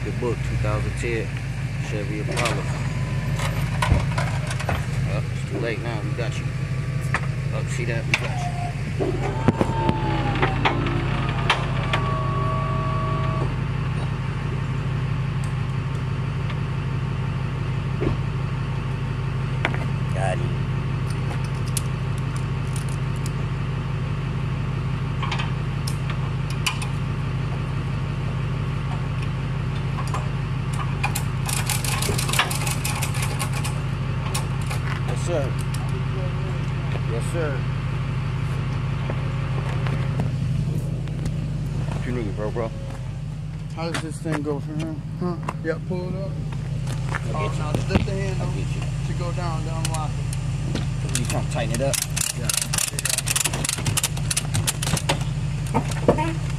the book, 2010 Chevy Impala. Oh, it's too late now, we got you. Oh, see that? We got you. Got him. Yes, sir. Yes, sir. What you need, bro? How does this thing go from here? Huh? Yep, pull it up. I'll get you. Now lift the handle I'll get you. to go down to unlock it. You trying to tighten it up? Yeah.